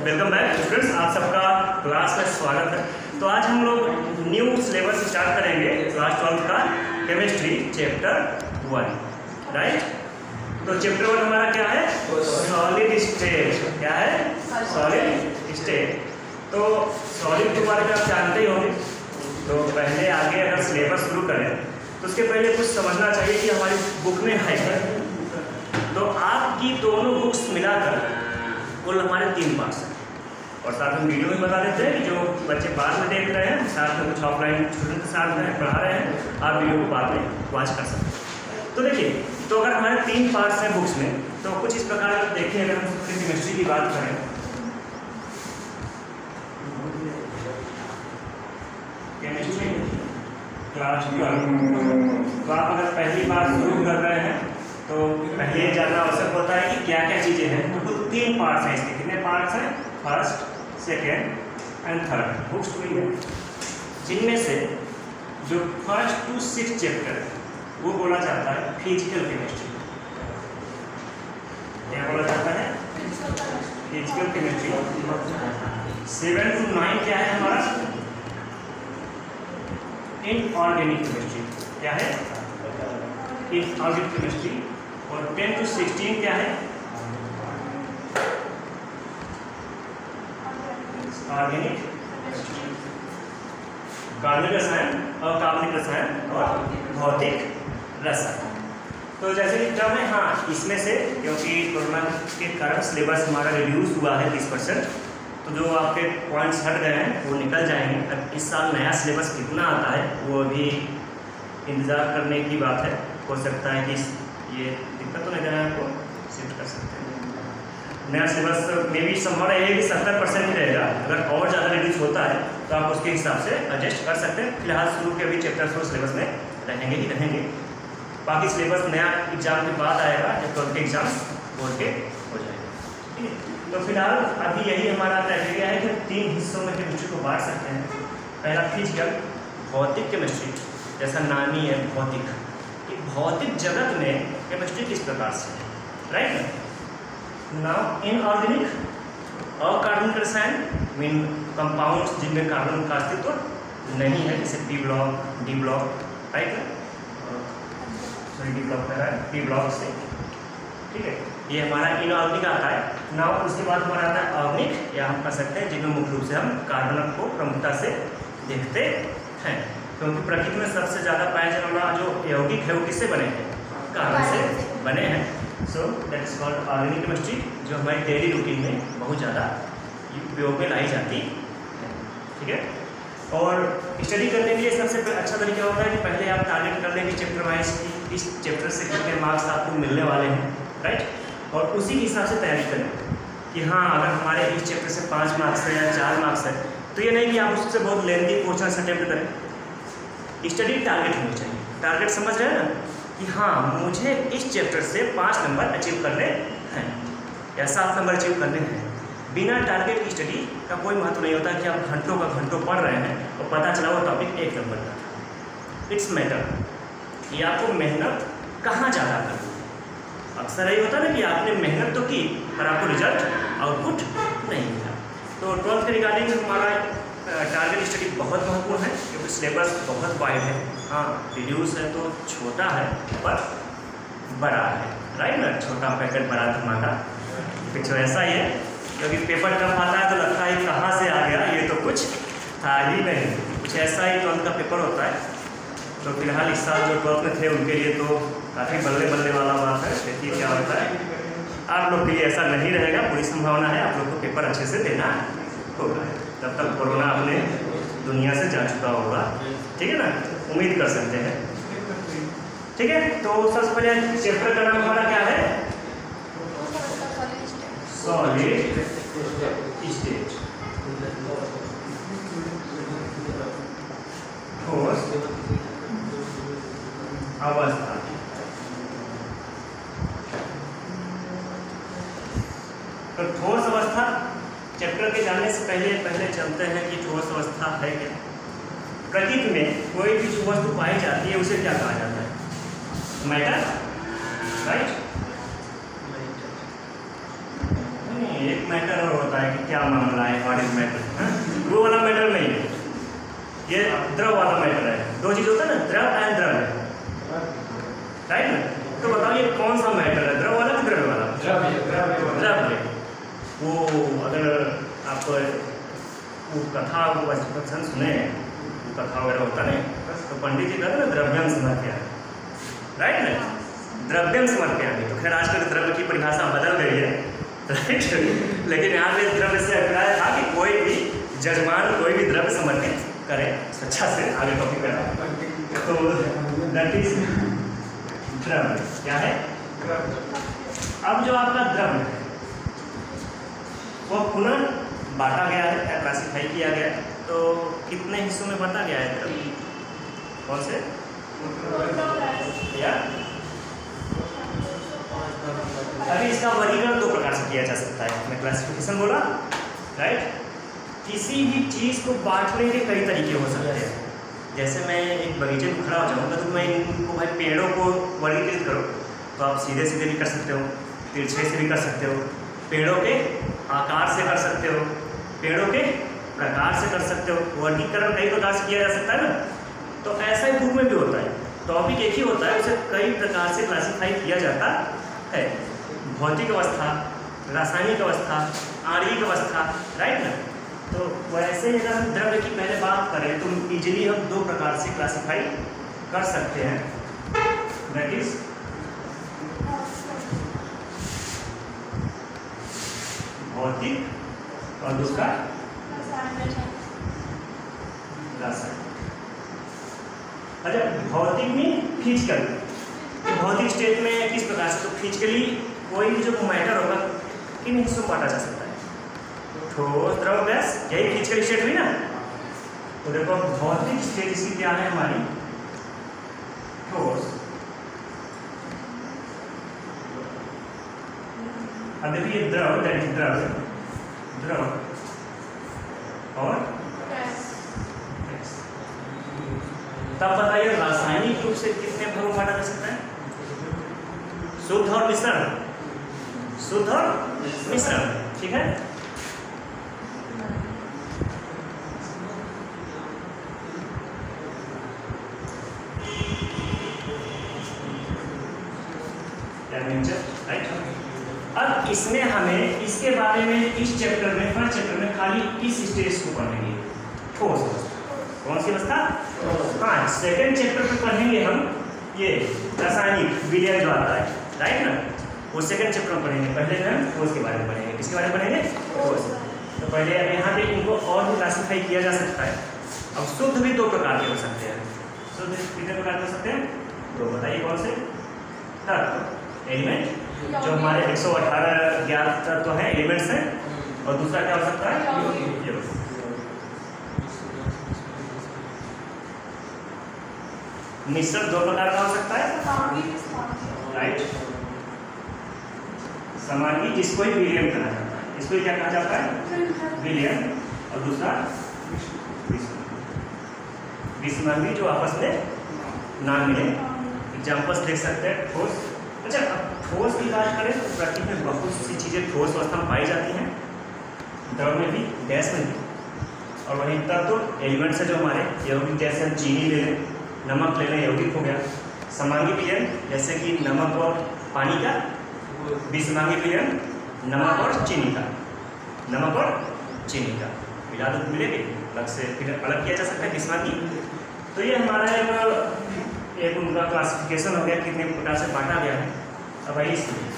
Welcome back students, आप सबका class में स्वागत है। तो आज हम लोग न्यू सिलेबस स्टार्ट करेंगे क्लास 12 का केमिस्ट्री चैप्टर 1, राइट। तो चैप्टर 1 हमारा क्या है? Solid state. क्या है? Solid state. तो सॉलिड के बारे में आप जानते ही होंगे। तो पहले आगे अगर सिलेबस शुरू करें तो उसके पहले कुछ समझना चाहिए कि हमारी बुक में है क्या। तो आपकी दोनों बुक्स मिलाकर कुल हमारे 3 पार्ट्स हैं, और साथ में वीडियो में बता देते हैं कि जो बच्चे बाद में देख रहे हैं, साथ में कुछ ऑफलाइन स्टूडेंट के साथ में पढ़ा रहे हैं, आप वीडियो को बाद में वॉच कर सकते हैं। तो देखिए, तो अगर हमारे 3 पार्ट्स हैं बुक्स में, तो कुछ इस प्रकार देखिए। अगर हम केमिस्ट्री की बात करें, केमिस्ट्री क्लास 12, तो आप अगर पहली बार शुरू कर रहे हैं तो पहले जानना आवश्यक होता है कि क्या क्या चीज़ें हैं। तो कुल 3 पार्ट्स हैं इसके। कितने पार्ट्स हैं? First, second and third books हुई है, जिनमें से जो 1st to 6th चैप्टर है वो बोला जाता है फिजिकल केमिस्ट्री। क्या बोला जाता है? Physical chemistry. 7 to 9 क्या है हमारा? Inorganic chemistry. क्या है? Inorganic chemistry. और 10 to 16 क्या है? ऑर्गेनिक, कार्बनिक रसायन, अकार्बनिक रसायन और भौतिक रसायन। तो जैसे कि टर्म है, हाँ, इसमें से क्योंकि कोरोना के कारण सिलेबस हमारा रिड्यूस हुआ है 30%, तो जो आपके पॉइंट्स हट गए हैं वो निकल जाएंगे। अब इस साल नया सिलेबस कितना आता है वो अभी इंतज़ार करने की बात है। हो सकता है कि ये दिक्कत तो नहीं दे रहा है, आपको शिफ्ट कर सकते हैं। नया सिलेबस में भी संभव है कि 70% ही रहेगा। अगर और ज़्यादा रिड्यूस होता है तो आप उसके हिसाब से एडजस्ट कर सकते हैं। फिलहाल शुरू के अभी चैप्टर्स वो सिलेबस में रहेंगे ही रहेंगे। बाकी सिलेबस नया एग्जाम के बाद आएगा, जब 12 के एग्जाम बोर्ड के हो जाएंगे, ठीक है। तो फिलहाल अभी यही हमारा क्राइटेरिया है कि 3 हिस्सों में केमिस्ट्री को बांट सकते हैं। पहला फिजिकल, भौतिक केमिस्ट्री, जैसा नाम ही है भौतिक। भौतिक जगत में केमिस्ट्री किस प्रकार से है, राइट। नाउ इनऑर्गेनिक, अकार्बनिक रसायन, मीन कंपाउंड्स जिनमें कार्बन का अस्तित्व नहीं है, जैसे P block, D block, right. Sorry, D block है, पी ब्लॉक से, ठीक है। ये हमारा इनऑर्गेनिक आता है। नाउ उसके बाद हमारा आता है ऑर्गेनिक, या हम कह सकते हैं जिनमें मुख्य रूप से हम कार्बन को प्रमुखता से देखते हैं, क्योंकि प्रकृति में सबसे ज़्यादा पाया जाने वाला जो यौगिक है वो किससे बने हैं? कार्बन से बने हैं। So that is called organic chemistry, जो हमारी डेली रूटीन में बहुत ज़्यादा उपयोग में लाई जाती है, ठीक है। और स्टडी करने के लिए सबसे अच्छा तरीका होता है कि पहले आप टारगेट कर लेंगे चैप्टर वाइज की इस चैप्टर से कितने मार्क्स आपको मिलने वाले हैं, राइट। और उसी हिसाब से तैयारी करें कि हाँ, अगर हमारे इस चैप्टर से 5 मार्क्स है या 4 मार्क्स है, तो ये नहीं कि आप उससे बहुत लेंथी क्वेश्चन अटेम्प्ट करें। स्टडी टारगेट होनी चाहिए। टारगेट समझ रहे हैं ना, कि हाँ, मुझे इस चैप्टर से 5 नंबर अचीव करने हैं या 7 नंबर अचीव करने हैं। बिना टारगेट की स्टडी का कोई महत्व नहीं होता कि आप घंटों का घंटों पढ़ रहे हैं और पता चला वो टॉपिक 1 नंबर का। इट्स मैटर कि आपको मेहनत कहाँ ज़्यादा करनी है। अक्सर यही होता है ना कि आपने मेहनत तो की पर आपको रिजल्ट आउटपुट नहीं मिला। तो 12th के रिगार्डिंग हमारा टारगेट स्टडी बहुत महत्वपूर्ण है, क्योंकि सिलेबस बहुत वाइड है। हाँ, रिड्यूस है तो छोटा है पर बड़ा है, राइट ना। छोटा पैकेट बड़ा धमाका, कुछ वैसा ही है। क्योंकि पेपर टफ आता है तो लगता है कहाँ से आ गया, ये तो कुछ था ही नहीं। कुछ ऐसा ही 12th का पेपर होता है। तो फिलहाल इस साल जो 12th में थे उनके लिए तो काफ़ी बल्ले बल्ले वाला बात है। देखिए क्या होता है। आप लोग के लिए ऐसा नहीं रहेगा, पूरी संभावना है आप लोग को पेपर अच्छे से देना होगा। तब तक कोरोना अपने दुनिया से जा चुका होगा, ठीक है ना, उम्मीद कर सकते हैं, ठीक है। तो सबसे पहले चैप्टर का नाम हमारा क्या है? सॉलिड स्टेट, ठोस अवस्था। तो ठोस अवस्था चैप्टर के जानने से पहले जानते हैं कि ठोस अवस्था है क्या। प्रकृति में कोई भी जो वस्तु पाई जाती है उसे क्या कहा जाता है? Matter, right. एक मैटर और होता है कि क्या क्या मामला है, व्हाट इज मैटर, वो वाला मैटर नहीं है, ये द्रव वाला मैटर है। दो चीज होता है ना, द्रव एंड द्रव्य, राइट ना। तो बताओ ये कौन सा मैटर है, द्रव वाला कि द्रव्य वाला? द्रव्य। वो अगर आप वो कथा वचन सुने, वो कथा वगैरह होता नहीं, तो पंडित जी कहते ना द्रव्यम समर्पया, राइट ना, द्रव्यम समर्पयामि। तो खैर आजकल द्रव्य की परिभाषा बदल गई है, राइट, लेकिन यहाँ पे द्रव्य से अभिप्राय था कि कोई भी जजमान कोई भी द्रव्य समर्पित करे स्वेच्छा से। आगे टॉपिक करें तो दैट इज द्रव्य। क्या है? अब जो आपका द्रव्य है वो पुनः बांटा गया है या क्लासिफाई किया गया है। तो कितने हिस्सों में बांटा गया है द्रव्य? कौन से? या अभी इसका वर्गीकरण दो प्रकार से किया जा सकता है। मैं क्लासिफिकेशन बोला, राइट। किसी भी चीज़ को बांटने के कई तरीके हो सकते हैं। जैसे मैं एक बगीचे में खड़ा हो जाऊँगा तो मैं इनको भाई पेड़ों को वर्गीकृत करो, तो आप सीधे सीधे भी कर सकते हो, तिरछे से भी कर सकते हो, पेड़ों के आकार से कर सकते हो, पेड़ों के प्रकार से कर सकते हो। वर्गीकरण कई प्रकार से किया जा सकता है ना। तो ऐसा ही बुक में भी होता है, टॉपिक एक ही होता है, उसे कई प्रकार से क्लासीफाई किया जाता है। भौतिक अवस्था, रासायनिक अवस्था, आणविक अवस्था, राइट ना। तो वैसे अगर हम द्रव्य की पहले बात करें तो इजीली हम दो प्रकार से क्लासीफाई कर सकते हैं, दैट इज भौतिक और दूसरा रासायनिक। अच्छा, भौतिक में फिजिकल, भौतिक स्टेट में किस प्रकार से? तो फिजिकली कोई भी जो मैटर होगा किन हिस्सों में बांटा जा सकता है? ठोस, द्रव, गैस, यही फिजिकल स्टेट हुई ना। तो देखो भौतिक स्टेट इसकी क्या है हमारी? ठोस। अब देखिए द्रव, दैट इज द्रव, द्रव और गैस। तब बताइए रासायनिक रूप से कितने भागों में बांटा जा सकता है? शुद्ध और मिश्रण, शुद्ध और मिश्रण, ठीक है। राइट। अब इसमें हमें इसके बारे में इस चैप्टर में, फर्स्ट चैप्टर में खाली इस स्टेज को पढ़ेंगे, ठोस अवस्था। कौन सी अवस्था? हाँ, सेकेंड चैप्टर में पढ़ेंगे हम ये रासायनिक विलयन जो आता है, राइट ना, वो सेकेंड चैप्टर में पढ़ेंगे। पहले हम ठोस के बारे में पढ़ेंगे। किसके बारे में पढ़ेंगे? ठोस। तो पहले अब यहाँ पे इनको और भी क्लासीफाई किया जा सकता है। अब शुद्ध भी दो प्रकार के हो सकते हैं। शुद्ध कितने प्रकार के हो सकते हैं? तो बताइए कौन से? तत्व, एलिमेंट, जो हमारे 118 ज्ञात तत्व हैं, एलिमेंट्स हैं। और दूसरा क्या हो सकता है? मिश्रण दो प्रकार का हो सकता है, राइट। समांगी, जिसको ही विलयन कहा जाता है, इसको क्या कहा जाता है? विलयन। और दूसरा विषमांगी, जो आपस में ना मिले। एग्जाम्पल्स देख सकते हैं, ठोस। अच्छा, अब ठोस की बात करें तो प्रकृति में बहुत सी चीज़ें ठोस अवस्था में पाई जाती हैं, द्रव में भी, गैस में भी। और वहीं तत्व एलिमेंट से जो हमारे यौगिक, जैसे हम चीनी ले लें, नमक ले लें, यौगिक हो गया। समांगी विलयन, जैसे कि नमक और पानी का। विषमांगी विलयन, नमक और चीनी का, नमक और चीनी का मिला दो मिलेगी, अलग से फिर अलग किया जा सकता है विषमांगी। तो ये हमारा एक उनका क्लासिफिकेशन हो गया, कितने प्रकार से बांटा गया है। अब आइए इसमें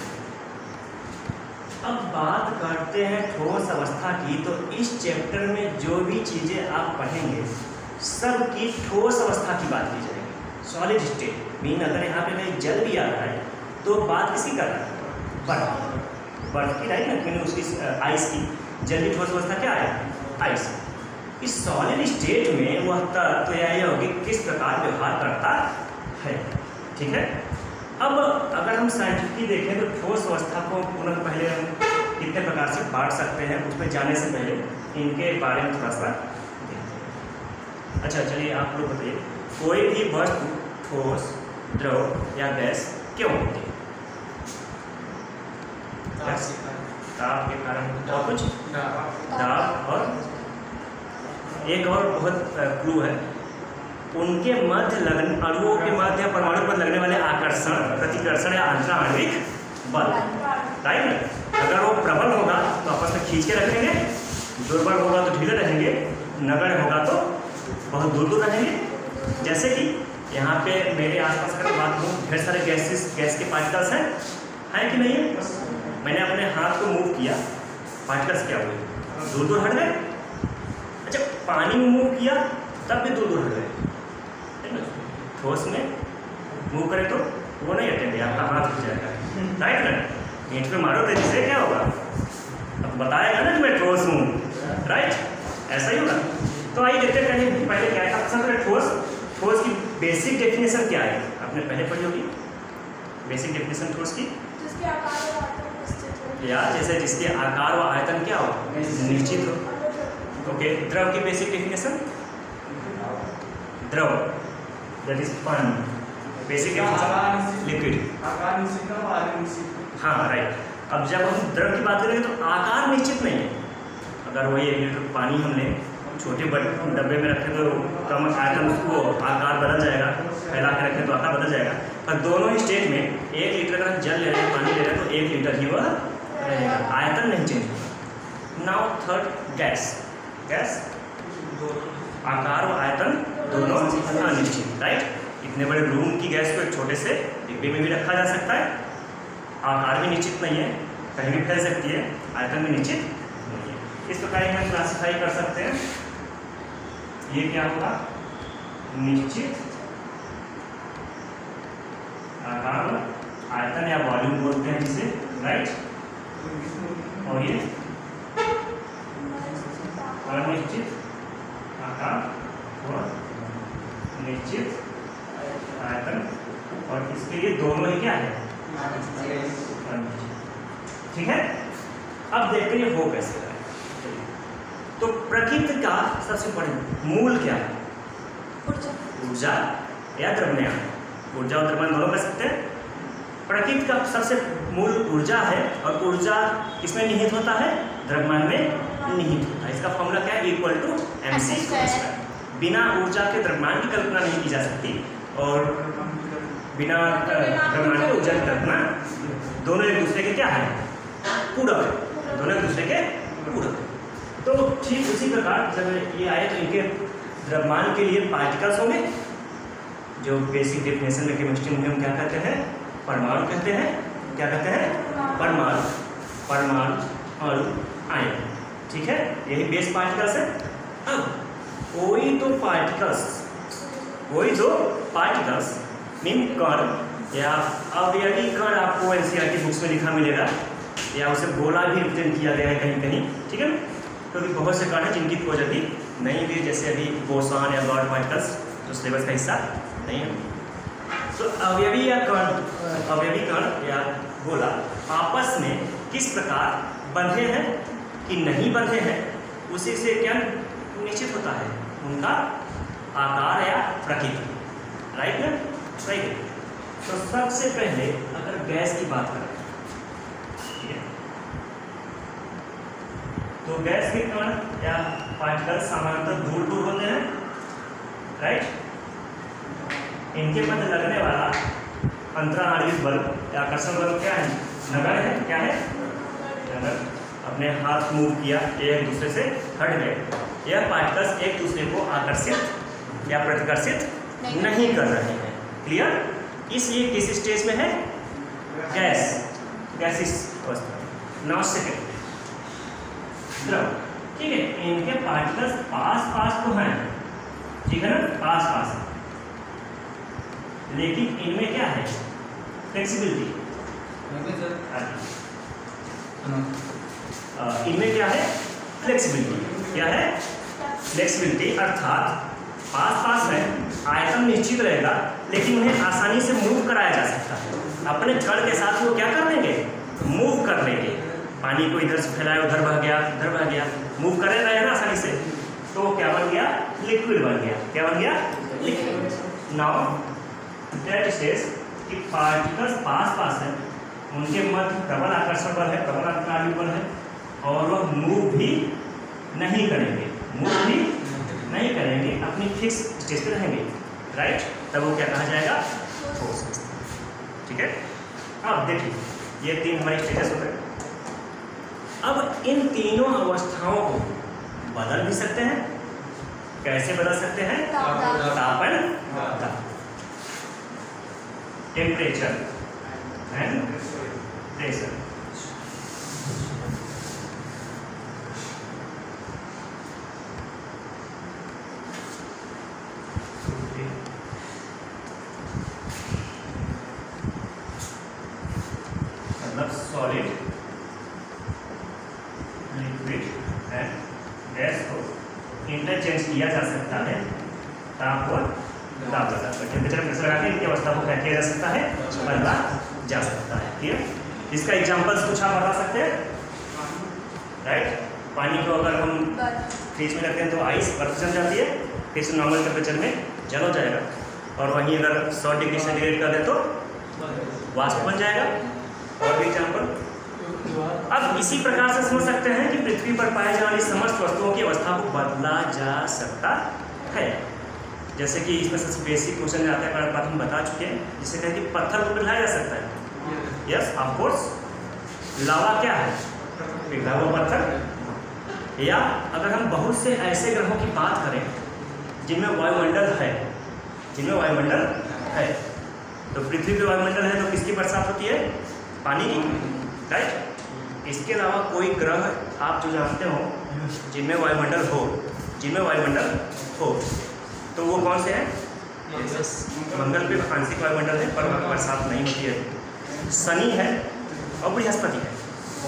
अब बात करते हैं ठोस अवस्था की। तो इस चैप्टर में जो भी चीज़ें आप पढ़ेंगे सब की ठोस अवस्था की बात की जाएगी। सॉलिड स्टेट मीन अगर यहाँ पे कहीं जल भी आ रहा है तो बात किसी का है? बर्फ की, राइट ना, क्योंकि उसकी आइस की। जल की ठोस अवस्था क्या है? आइस। इस सॉलिड स्टेट में वह तत्व या यौगिक किस प्रकार व्यवहार करता है, ठीक है। अब अगर हम साइंटिफिकली देखें तो ठोस अवस्था को पुनः पहले हम कितने प्रकार से बांट सकते हैं, उसमें जाने से पहले इनके बारे में थोड़ा सा देखते हैं। अच्छा, चलिए आप लोग बताइए, कोई भी वस्तु ठोस, द्रव या गैस क्यों होती है? दाब के कारण और कुछ दाब, और एक और बहुत क्लू है, उनके मध्य लगने अणुओं के मध्य परमाणु पर लगने वाले आकर्षण, प्रतिकर्षण या अंतराण्विक बल, राइट। अगर वो प्रबल होगा तो आपस में खींच के रखेंगे, दुर्बल होगा तो ढीले रहेंगे, नगण्य होगा तो बहुत दूर दूर रहेंगे। जैसे कि यहाँ पे मेरे आसपास अगर बात करूँ, ढेर सारे गैस के पार्टिकल्स हैं कि नहीं है? मैंने अपने हाथ को मूव किया, पार्टिकल्स क्या हुए? दूर दूर हट गए। अच्छा, पानी में मूव किया तब भी दूर दूर हट गए। ठोस में मूव करें तो वो नहीं हटेंगे, आपका हाथ हो जाएगा, राइट ना। ईंट पे मारो तेजी से, क्या होगा? अब बताएगा ना कि मैं ठोस हूँ, राइट, ऐसा ही होगा। तो आइए देखते हैं पहले क्या था सबसे ठोस की बेसिक डेफिनेशन क्या है? आपने पहले पढ़ी होगी बेसिक डेफिनेशन ठोस की, जिसके आकार और आयतन निश्चित हो, या जैसे जिसके आकार व आयतन क्या हो? निश्चित हो। ओके, द्रव की बेसिक डेफिनेशन, द्रव दैट इज पानी, बेसिक डेफिनेशन लिक्विड। हाँ राइट। अब जब हम द्रव की बात करेंगे तो आकार निश्चित नहीं है। अगर वही 1 लीटर पानी हमने छोटे बड़े डब्बे में रखें तो कम आयतन, उसको आकार बदल जाएगा, फैला के रखें तो आकार बदल जाएगा। पर दोनों ही स्टेट में 1 लीटर अगर हम जल ले रहे हैं, पानी ले रहे हैं, तो 1 लीटर ही वह रहेगा, आयतन नहीं चेंज होगा। नाउ थर्ड, गैस आकार और आयतन दोनों अनिश्चित, राइट। इतने बड़े रूम की गैस को एक छोटे से डिब्बे में भी रखा जा सकता है, आकार भी निश्चित नहीं है, कहीं भी फैल सकती है, आयतन भी निश्चित नहीं है। इस प्रकार हम क्लासिफाई कर सकते हैं। ये क्या होगा? निश्चित आकार, आयतन या वॉल्यूम बोलते हैं जिसे, राइट। और ये अनिश्चित आकार और निश्चित आयतन, और इसके लिए दोनों ही क्या है? ठीक है। अब देखते हैं हो कैसे रहा है। तो प्रकृति का सबसे बड़ा मूल क्या है? ऊर्जा या द्रव्यमान। ऊर्जा और द्रव्यमान दोनों कर सकते हैं। प्रकृति का सबसे मूल ऊर्जा है, और ऊर्जा किसमें निहित होता है? द्रव्यमान में निहित होता है। इसका फॉर्मूला क्या है? Equal to mc²। बिना ऊर्जा के द्रव्यमान की कल्पना नहीं की जा सकती, और बिना द्रव्यमान के ऊर्जा की कल्पना, दोनों एक दूसरे के क्या है? पूरक, दोनों एक दूसरे के पूरक। तो ठीक उसी प्रकार जब ये आए तो इनके द्रव्यमान के लिए पार्टिकल्स होंगे, जो बेसिक डेफिनेशन में केमिस्ट्री में हम क्या कहते हैं? परमाणु कहते हैं। क्या कहते हैं? परमाणु, अणु, आयन, ठीक है, यही बेस पार्टिकल्स है। अब कोई तो पार्टिकल्स मीन कण या अवयवी कण आपको एनसीईआरटी बुक्स में लिखा मिलेगा, या उसे गोला भी रिप्रेजेंट किया गया है कहीं कहीं, ठीक है। क्योंकि तो बहुत से कण हैं जिनकी खोज अभी नहीं हुई, जैसे अभी बोसॉन या गॉड पार्टिकल्स जो सिलेबस का हिस्सा नहीं है। तो अवयवी कण या गोला आपस में किस प्रकार बंधे हैं कि नहीं बंधे हैं, उसी से क्या निश्चित होता है? उनका आकार या प्रकृति, राइट ना? राइट है। तो सबसे पहले अगर गैस की बात करें, ठीक है, तो गैस के कण या पार्टिकल्स सामान्यतः दूर दूर होते हैं, राइट। इनके मध्य लगने वाला अंतराण्विक बल या आकर्षण बल क्या है? नगण्य है। क्या है? नगण्य। अपने हाथ मूव किया, एक दूसरे से हट गए। यह पार्टिकल्स एक दूसरे को आकर्षित या प्रतिकर्षित नहीं कर रहे हैं। क्लियर? इसलिए किस स्टेज में है? गैसियस अवस्था। नाउ सेकंड, द्रव, ठीक है। इनके पार्टिकल्स पास तो हैं, ठीक है ना, पास, लेकिन इनमें क्या है? फ्लेक्सिबिलिटी। इनमें क्या है? फ्लेक्सिबिलिटी। क्या है? फ्लेक्सिबिलिटी, अर्थात पास में आयतन निश्चित रहेगा, लेकिन उन्हें आसानी से मूव कराया जा सकता है। अपने कण के साथ वो क्या कर लेंगे? मूव कर लेंगे। पानी को इधर से फैलाया, उधर बह गया, मूव कर रहे हैं ना आसानी से, तो क्या बन गया? लिक्विड बन गया। क्या बन गया? लिक्विड। नाउ दैट स्टेज कि पार्टिकल्स पास है, उनके मध्य प्रबल आकर्षण बल है, प्रबल अंतराली बल है, और वह मूव भी नहीं करेंगे, मूव भी नहीं करेंगे, अपनी फिक्स स्टेज पे रहेंगे, राइट। तब वो क्या कहा जाएगा? ठोस अवस्था। ठीक है, अब देखिए ये 3 हमारे स्टेजेस हो गए। अब इन तीनों अवस्थाओं को बदल भी सकते हैं। कैसे बदल सकते हैं? तापन, टेम्परेचर एंड प्रेशर। मतलब सॉलिड, लिक्विड एंड गैस को इंटरचेंज किया जा सकता है ताप और दाब लगा कर, टेम्परेचर प्रेशर लगा के इनकी अवस्था को क्या किया जा सकता है? बदला जा सकता है। क्लियर? इसका एग्जांपल्स कुछ आप बता सकते हैं? राइट, पानी को अगर हम फ्रिज में रखते हैं तो आइस बर्फ जम जाती है, फिर से नॉर्मल टेम्परेचर में जल हो जाएगा, और वहीं अगर 100 डिग्री सेंटीग्रेड कर दें तो वाष्प बन जाएगा। और भी एग्जाम्पल। अब इसी प्रकार से समझ सकते हैं कि पृथ्वी पर पाए जाने वाली समस्त वस्तुओं की अवस्था को बदला जा सकता है। जैसे कि इसमें सबसे बेसिक क्वेश्चन आता है, पर बात हम बता चुके हैं, जिसे कहते हैं कि पत्थर को पिघलाया जा सकता है। Yes of course. लावा क्या है? पिघला हुआ पत्थर। या अगर हम बहुत से ऐसे ग्रहों की बात करें जिनमें वायुमंडल है, तो पृथ्वी पे वायुमंडल है तो किसकी बरसात होती है? पानी की, राइट। इसके अलावा कोई ग्रह आप जो जानते हो जिनमें वायुमंडल हो, तो वो कौन से हैं? मंगल पे आंशिक वायुमंडल है पर वहाँ बरसात नहीं होती है। शनि है और बृहस्पति है।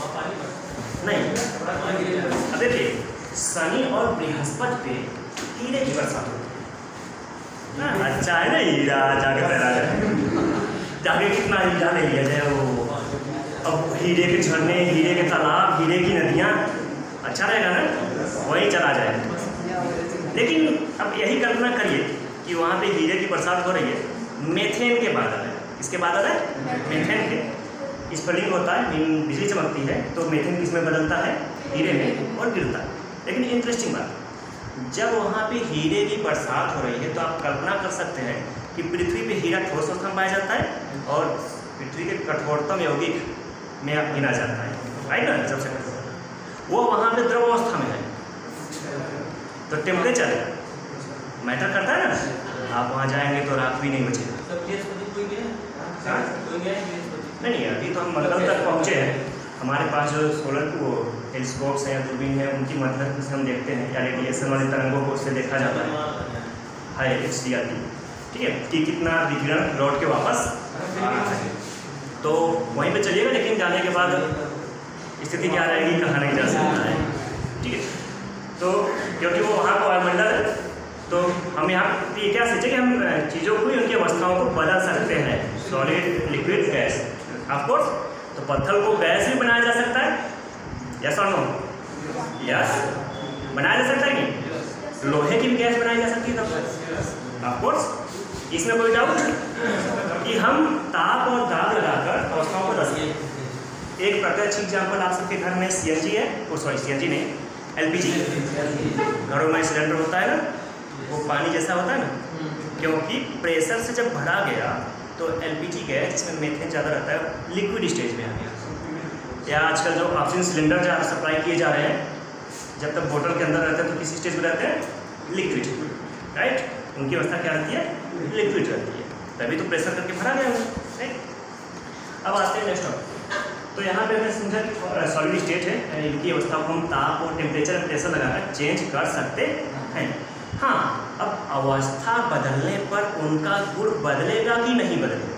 नहीं, अब देखिए शनि और बृहस्पति पे हीरे की बरसात होती है। अच्छा है ना, हीरा जाके पैदा जाके कितना हीरा ले लिया जाए वो। अब हीरे के झरने, हीरे के तालाब, हीरे की नदियाँ, अच्छा रहेगा ना, वही चला जाए। लेकिन अब यही कल्पना करिए कि वहाँ पे हीरे की बरसात हो रही है, मेथेन के बादल है। किसके बादल है? मेथेन के। स्फुलिंग होता है, बिजली चमकती है, तो मेथेन किस में बदलता है? हीरे में, और गिरता है। लेकिन इंटरेस्टिंग बात, जब वहाँ पे हीरे की बरसात हो रही है तो आप कल्पना कर सकते हैं कि पृथ्वी पे हीरा ठोस अवस्था में पाया जाता है और पृथ्वी के कठोरतम यौगिक में गिना जाता है, राइट ना, सबसे कठोर। वो वहाँ पे द्रव अवस्था में है, तो टेम्परेचर मैटर करता है ना। आप वहाँ जाएंगे तो रात भी नहीं बचेगा। नहीं, अभी तो हम मंगल तक पहुँचे हैं। हमारे पास जो सोलर वो टेलीस्कोप्स हैं या दूरबीन है, उनकी मदद से हम देखते हैं, या रेडिएशन वाले तरंगों को उससे देखा जाता है HDRT, ठीक है, कि कितना विकिरण लौट के वापस आ रहा है। तो वहीं पे चलिएगा, लेकिन जाने के बाद स्थिति क्या रहेगी कहाँ नहीं जा सकता है, ठीक है। तो क्योंकि वो वहाँ का वायुमंडल है, तो हम यहाँ ये क्या सोचे कि हम चीज़ों को उनकी अवस्थाओं को बदल सकते हैं, सॉलिड, लिक्विड, गैस। ऑफकोर्स तो पत्थर को गैस भी बनाया जा सकता है, यस और नो? यस, बनाया जा सकता है कि लोहे की भी गैस बनाई जा सकती है तब, ऑफकोर्स। इसमें कोई डाउट कि हम ताप और दाब लगाकर अवस्थाओं को दस। एक प्रत्यक्ष एग्जाम्पल आप सबके घर में CNG है, CNG नहीं, LPG। घरों में सिलेंडर होता है ना, वो पानी जैसा होता है ना, क्योंकि प्रेशर से जब भरा गया तो LPG गैस, जिसमें मेथेन ज़्यादा रहता है, लिक्विड स्टेज में आ गया। या आजकल जो ऑक्सीजन सिलेंडर जो सप्लाई किए जा रहे हैं, जब तक बोतल के अंदर रहते हैं तो किसी स्टेज में रहते हैं? Liquid, right. उनकी अवस्था क्या रहती है? लिक्विड रहती है, तभी तो प्रेशर करके भरा गया होगा, राइट। अब आते हैं नेक्स्ट टॉपिक। तो यहाँ पे हमने समझा कि सॉलिड स्टेट है, इनकी अवस्था को हम ताप और टेम्परेचर और प्रेशर लगाकर चेंज कर सकते हैं। हाँ, अब अवस्था बदलने पर उनका गुण बदलेगा कि नहीं बदलेगा,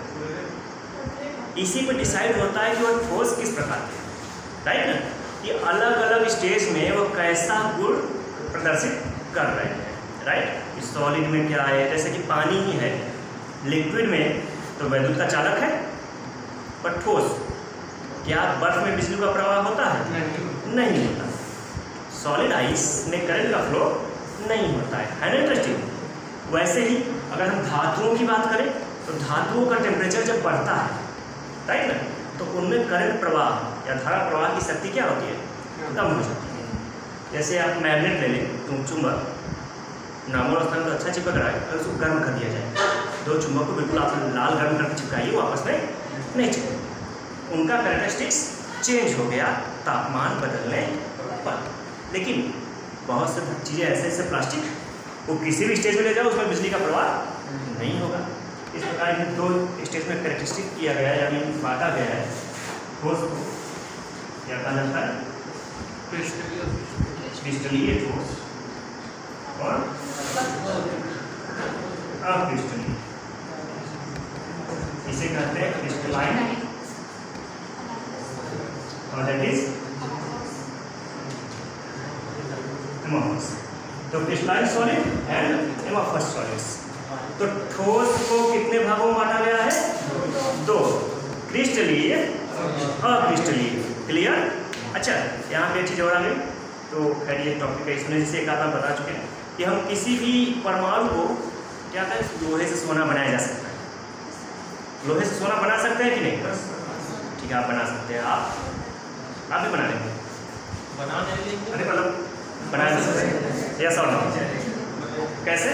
इसी पर डिसाइड होता है कि वो ठोस किस प्रकार के, राइट ना, कि अलग अलग स्टेज में वो कैसा गुण प्रदर्शित कर रहे हैं, राइट। सॉलिड में क्या है, जैसे कि पानी ही है, लिक्विड में तो वैद्युत का चालक है, पर ठोस क्या बर्फ में बिजली का प्रवाह होता है? नहीं होता। सॉलिड आइस में करंट का फ्लो नहीं होता है ना, इंटरेस्टिंग। वैसे ही अगर हम धातुओं की बात करें तो धातुओं का टेम्परेचर जब बढ़ता है, राइट ना, तो उनमें करंट प्रवाह या धारा प्रवाह की शक्ति क्या होती है? कम हो जाती है। जैसे आप मैग्नेट ले लें, चुंबक नॉर्मल अवस्था में तो अच्छा चिपक रहा है, अगर उसको गर्म कर दिया जाए, दो चुंबक को बिल्कुल आप लाल गर्म करके चिपकाइए, वो आपस में नहीं चिपके, उनका कैरेक्टरिस्टिक्स चेंज हो गया तापमान बदलने पर। लेकिन बहुत से चीज़ें ऐसे ऐसे प्लास्टिक वो किसी भी स्टेज में ले जाओ उसमें बिजली का प्रवाह नहीं होगा। इस प्रकार इन दो स्टेज में कैरेक्टरिस्टिक किया गया है, यानी बांटा गया है ठोस को, क्या कहा जाता है? क्रिस्टलीय ठोस और अक्रिस्टलीय, इसे कहते हैं क्रिस्टलाइन और दैट इज एमोर्फस। तो crystalline solid and amorphous solids. तो ठोस को कितने भागों में बांटा गया है? दो, क्रिस्टलीय अक्रिस्टलीय। क्लियर? अच्छा, यहाँ पे एक चीज़ और आ गई, तो खैर ये टॉपिक है, इसमें जैसे एक आधा बता चुके हैं कि हम किसी भी परमाणु को क्या कहें, लोहे से सोना बनाया जा सकता है। लोहे से सोना बना सकते हैं कि नहीं? ठीक है, आप बना सकते हैं। आप भी बना लेंगे? अरे मतलब बना सकते हैं, यस और नो? कैसे?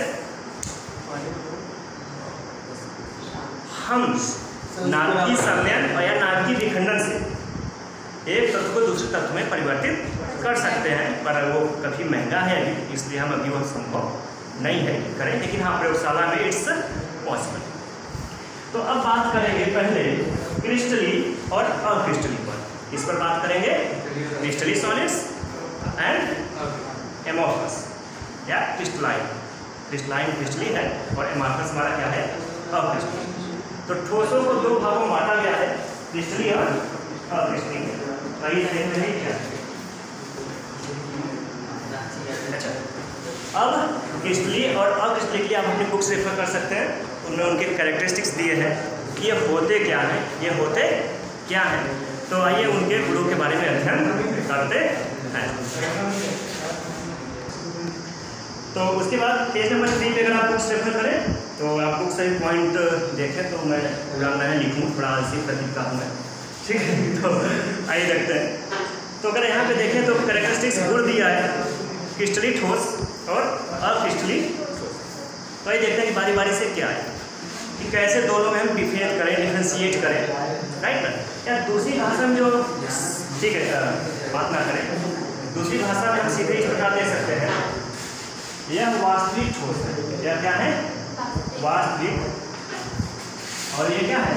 हम नाभिकीय संलयन या नाभिकीय विखंडन से एक तत्व को दूसरे तत्व में परिवर्तित कर सकते हैं, पर वो काफ़ी महंगा है अभी, इसलिए हम अभी वह संभव नहीं है कि करें, लेकिन हाँ प्रयोगशाला में इट्स पॉसिबल। तो अब बात करेंगे पहले क्रिस्टली और अक्रिस्टली पर। इस पर बात करेंगे क्रिस्टली सॉलिड्स एंड एमोर्फस या क्रिस्टलाइन। क्रिस्टलाइन क्रिस्टली है और एमोर्फस हमारा क्या है? अक्रिस्टली। तो ठोसों को दो भागों में बांटा गया है, क्रिस्टली और अक्रिस्टली। वही नहीं क्या? अच्छा, अब क्रिस्टली और अक्रिस्टली के लिए आप अपनी बुक्स रेफर कर सकते हैं, उनमें उनके कैरेक्टरिस्टिक्स दिए हैं कि ये होते क्या हैं, ये होते क्या हैं। तो आइए उनके गुणों के बारे में अध्ययन करते हैं। तो उसके बाद पेज नंबर 3 पे अगर आप बुक्स रेफर करें तो आप बुक से पॉइंट देखें, तो मैं पूरा मैं लिखूँ, थोड़ा आलसी प्रतीक का हूँ मैं, ठीक है? तो आइए देखते हैं। तो अगर यहाँ पे देखें तो कैरेक्टरिस्टिक्स गुण दिया है, क्रिस्टली ठोस और अक्रिस्टली। तो आइए देखते हैं कि बारी बारी से क्या है, कि कैसे दोनों में हम डिफरेंशिएट करें, राइट ना? या दूसरी भाषा में जो, ठीक है बात ना करें, दूसरी भाषा में हम सीधे इस प्रकार दे सकते हैं, यह वास्तविक ठोस है, यह क्या है? वास्तविक, और ये क्या है?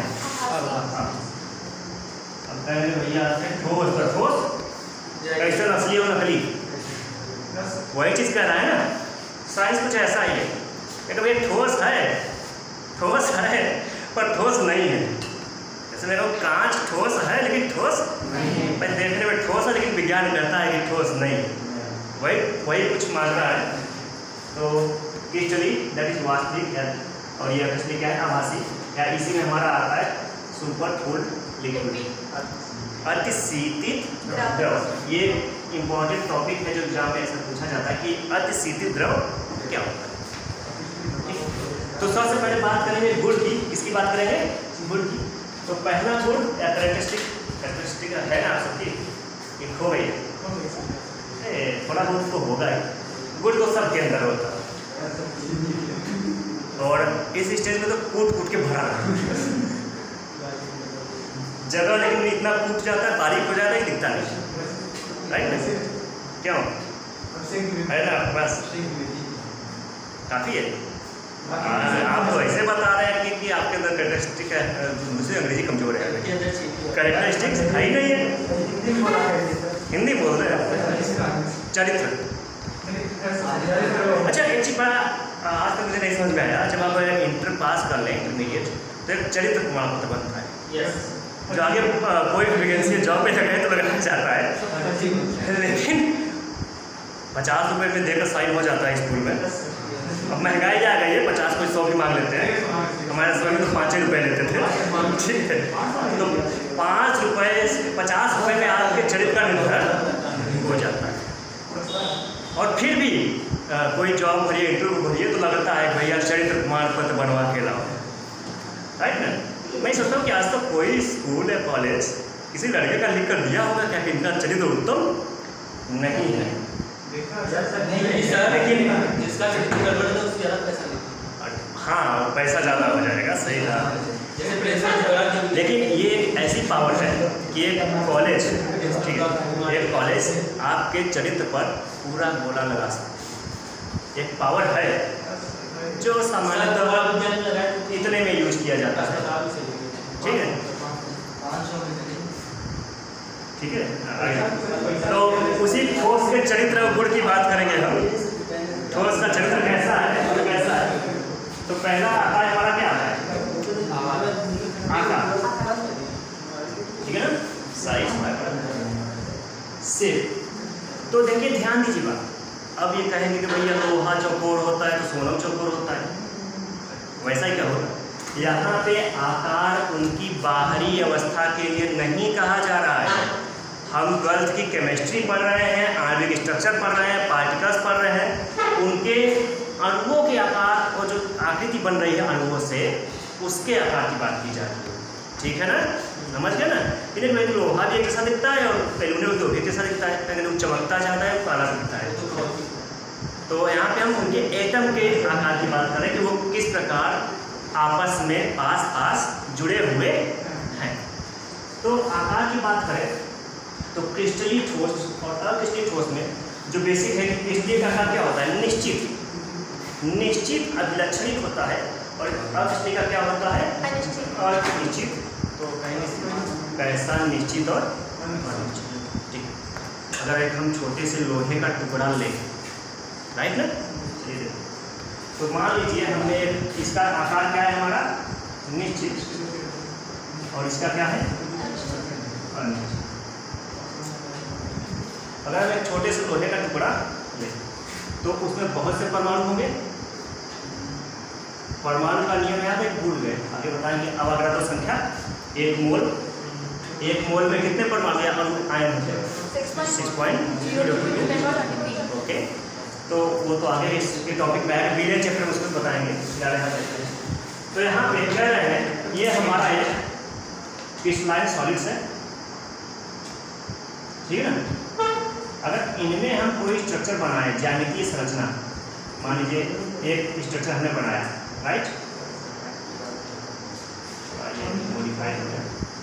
अब कहेंगे भैया ठोस तो ठोस कैसे असली और नकली, वही चीज़ कह रहा है ना, साइंस कुछ ऐसा ही है कि कभी ठोस है पर ठोस नहीं है। जैसे मैं कहूँ कांच ठोस है लेकिन ठोस नहीं है, देखने में ठोस है लेकिन विज्ञान कहता है कि ठोस नहीं, वही कुछ मान रहा है। तो क्रिस्टली दैट इज वास्तविक है, और ये क्रिस्टली क्या है? आभासी, या इसी में हमारा आता है सुपर कूल्ड लिक्विड, अतिशीतित द्रव। ये इंपॉर्टेंट टॉपिक है जो एग्जाम में ऐसा पूछा जाता है कि अतिशीतित द्रव क्या होता है। तो सबसे पहले बात करेंगे गुण की, किसकी बात करेंगे? गुण की। तो पहला गुण या कैरेक्टरिस्टिक है ना आप सबकी, ये खो गई है, थोड़ा बहुत तो होगा ही, गुण तो सबके अंदर होता है, और इस स्टेज में तो कूट के भरा जगह, लेकिन इतना कूट जाता है, बारीक हो जाता है, दिखता नहीं, राइट? क्यों है ना? बस काफ़ी है। आप तो ऐसे बता रहे हैं कि आपके अंदर कैरेक्टरिस्टिक है, मुझे अंग्रेजी कमजोर है, कैरेक्टरिस्टिक्स है ही नहीं है, हिंदी बोल रहे हैं। चरित्र, अच्छा एक चीज बड़ा आज तक मुझे नहीं समझ में आया, जब आप इंटर पास कर लें इंटरमीडिएट तो एक चरित्र प्रमाण पत्र बनता है, जो आगे कोई वैकेंसी जॉब में लगे तो लगाया जाता है, लेकिन 50 रुपये में देकर साइन हो जाता है स्कूल में। अब महंगाई आ गई है, 50 कोई 100 भी मांग लेते हैं, हमारे समय में तो 5 रुपये लेते थे, ठीक है? तो 5 रुपये 50 रुपये में आपके चरित्र का निर्धारण हो जाता है। और फिर भी कोई जॉब हो रही है, इंटरव्यू हो रही है, तो लगता है भैया चरित्र प्रमाण पत्र बनवा के लाओ, राइट ना? मैं सोचता हूँ कि आज तक कोई स्कूल या कॉलेज किसी लड़के का लिख कर दिया होगा क्या कि इनका चरित्र उत्तम नहीं है, लेकिन जिसका चरित्र गड़बड़ है उससे ज़्यादा पैसा लेते। हाँ पैसा ज़्यादा हो जाएगा, सही था। जैसे प्रेशर झगड़ा, लेकिन ये एक ऐसी पावर है कि एक कॉलेज, ठीक है, एक कॉलेज आपके चरित्र पर पूरा गोला लगा सकता है। एक पावर है जो सामान्यतः इतने में यूज किया जाता है, ठीक है, ठीक है। तो उसी ठोस के चरित्र और गुण की बात करेंगे हम। ठोस का चरित्र कैसा है, कैसा है? तो पहला आकार हमारा क्या है? आकार, ठीक है ना, साइज शेप। तो देखिए ध्यान दीजिए बात। अब ये कहेंगे कि भैया लोहा चौकोर होता है तो सोना चौकोर होता है, वैसा ही क्या होगा? यहाँ पे आकार उनकी बाहरी अवस्था के लिए नहीं कहा जा रहा है। हम 12th की केमिस्ट्री पढ़ रहे हैं, आणविक स्ट्रक्चर पढ़ रहे हैं, पार्टिकल्स पढ़ रहे हैं, उनके अणुओं के आकार और जो आकृति बन रही है अणुओं से, उसके आकार की बात की जा रही है, ठीक है ना, समझ गए ना। इन्हें में लोहा भी एक जैसा दिखता है और एल्यूमिनियम तो एक जैसा दिखता है, लेकिन वो चमकता जाता है, काला दिखता है। तो यहाँ पे हम उनके एटम के आकार की बात करें कि वो किस प्रकार आपस में पास पास जुड़े हुए हैं। तो आकार की बात करें तो क्रिस्टलीय ठोस और अक्रिस्टलीय ठोस में जो बेसिक है कि क्रिस्टलीय का आकार क्या होता है? निश्चित अभिलक्षणिक होता है, और अक्रिस्टलीय का क्या होता है? अनिश्चित। तो कहेंगे कैसा निश्चित और अनिश्चित, ठीक। अगर एक हम छोटे से लोहे का टुकड़ा लें, राइट ना, तो मान लीजिए हमने इसका आकार क्या है हमारा? निश्चित, और इसका क्या है? अनिश्चित। अगर हम एक छोटे से लोहे का टुकड़ा लें तो उसमें बहुत से परमाणु होंगे। परमाणु का नियम याद है, भूल गए, आगे बताएंगे। अवोगाड्रो संख्या 1 मोल में कितने परमाणु या आयन होते हैं? 6.022। ओके, तो वो तो आगे इसके टॉपिक में आएगा, बिलियन चैप्टर में उसको बताएंगे ज़्यादा। तो यहाँ पे कह रहे हैं ये हमारा एक क्रिस्टलाइन सॉलिड्स है, ठीक है ना। अगर इनमें हम कोई स्ट्रक्चर बनाए, ज्यामितीय संरचना, मान लीजिए एक स्ट्रक्चर हमने बनाया, राइट, मॉडिफाई हो गया।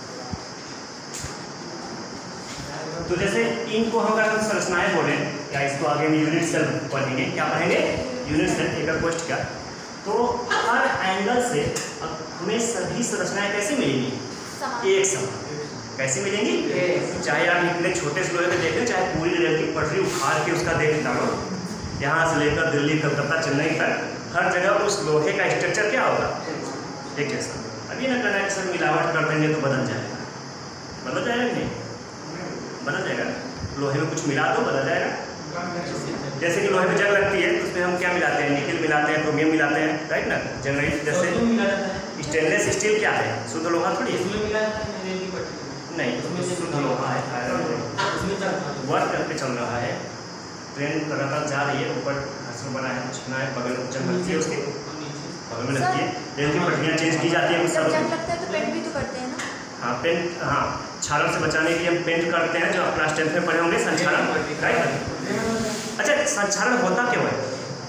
तो जैसे इनको हम अगर संरचनाएं बोले, या इसको आगे में यूनिट सेल पढ़ेंगे, क्या पढ़ेंगे? यूनिट सेल, एक पोस्ट का। तो हर एंगल से हमें सभी संरचनाएं कैसी मिलेंगी? एक समान। कैसे मिलेंगी? चाहे आप इतने छोटे से लोहे को देखें, चाहे पूरी रेल की पटरी उखाड़ के उसका देख डालो, यहाँ से लेकर दिल्ली, कलकत्ता, चेन्नई तक, हर जगह उस लोहे का स्ट्रक्चर क्या होगा? एक जैसा। अभी ना करना है कि सर मिलावट कर देंगे तो बदल जाएगा, बदल जाएगा कि नहीं? बदल जाएगा। लोहे में कुछ मिला दो, बदल जाएगा। जैसे कि लोहे में जंग लगती है तो उसमें हम क्या मिलाते हैं? निकल मिलाते हैं, क्रोमियम मिलाते हैं, राइट ना। जंग जैसे स्टेनलेस स्टील क्या है? शुद्ध लोहा थोड़ी है, नहीं, उसमें शुद्ध लोहा है, वर्क करके चल रहा है, ट्रेन लगातार जा रही है, ऊपर घर्षण बना है, छीना है, बगल में जंग लगती है, उसके बगल में लगती है, रेल की पटरियाँ चेंज की जाती है। जब जंग लगता है तो पेंट भी तो करते हैं ना? हाँ, पेंट, हाँ, क्षारण से बचाने के लिए हम पेंट करते हैं, जो आप क्लास 10th में पढ़े होंगे, संक्षारण, राइट। अच्छा, संक्षारण होता क्यों है?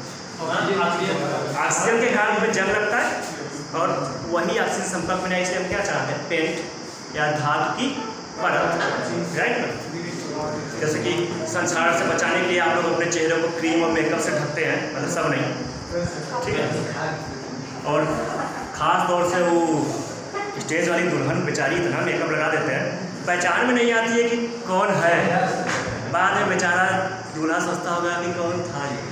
ऑक्सीजन के कारण में जंग लगता है, और वही ऑक्सीजन संपर्क में नहीं, इसलिए हम क्या चाहते हैं? पेंट या धातु की परत, राइट ना। जैसे कि संक्षारण से बचाने के लिए आप लोग अपने चेहरे को क्रीम और मेकअप से ढकते हैं, मतलब सब नहीं, ठीक है। और ख़ास तौर से वो स्टेज वाली दुल्हन बेचारी इतना मेकअप लगा देते हैं, पहचान में नहीं आती है कि कौन है। बाद में बेचारा दूल्हा सोचता होगा कि कौन था ये।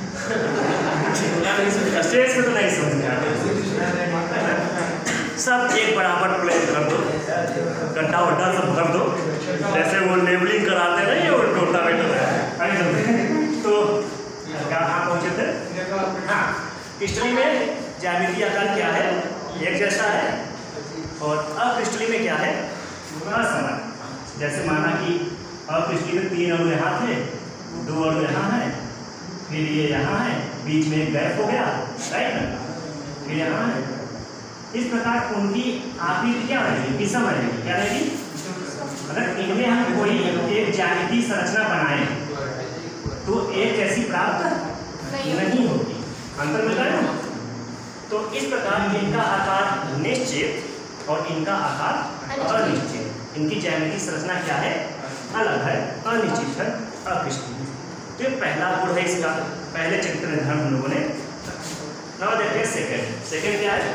स्टेज पे तो नहीं समझ में आता। सब एक बराबर प्लेन कर दो, गड्ढा वड्ढा सब भर दो, जैसे वो लेबलिंग कराते नहीं वो टोटावेटर। तो कहाँ पहुँचे थे? हाँ, क्रिस्टली में ज्यामितीय आकार क्या है? एक जैसा है, और अक्रिस्टली में क्या है? असमान। जैसे माना कि अक्रिस्टली में 3 अणु यहाँ थे, 2 अणु यहाँ है, फिर ये यहाँ है, बीच में एक गैप हो गया, राइट ना, फिर यहाँ है, इस प्रकार उनकी आकृति क्या रहेगी, विषम रहेगी। क्या रहेगी? अगर इनमें हम कोई एक ज्यामितीय संरचना बनाए तो एक जैसी प्राप्त नहीं होगी। अंतर मिलता है ना। तो इस प्रकार इनका आकार निश्चित और इनका आकार अनिश्चित, इनकी ज्यामितीय संरचना क्या है, अलग है, अनिश्चित है, अकृष्ण है। तो ये पहला गुण है इसका, पहले चित्र निर्धारण हम लोगों ने। नाउ देखते हैं सेकंड। सेकंड क्या है?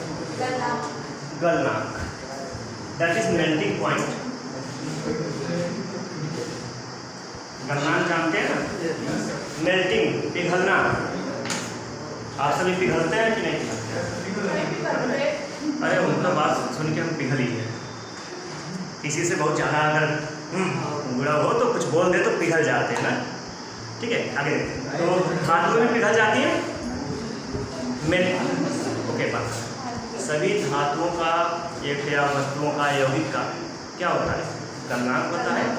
गलनांक, दैट इज मेल्टिंग पॉइंट। गलनांक जानते हैं ना, मेल्टिंग, पिघलना। आप सभी पिघलते हैं कि नहीं पिघलते हैं? अरे उनका बात सुन के हम पिघल ही है। किसी से बहुत ज़्यादा अगर बुरा हो तो कुछ बोल दे तो पिघल जाते हैं ना। ठीक है, आगे देखते हैं। तो धातुएं भी पिघल जाती हैं। ओके, बात सभी धातुओं का एक या वस्तुओं का यौगिक का क्या होता है? गलनांक होता है।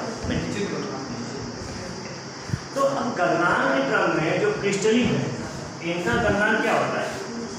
तो अब गलनांक के क्रम में जो क्रिस्टलीन है इनका गलनांक क्या होता है?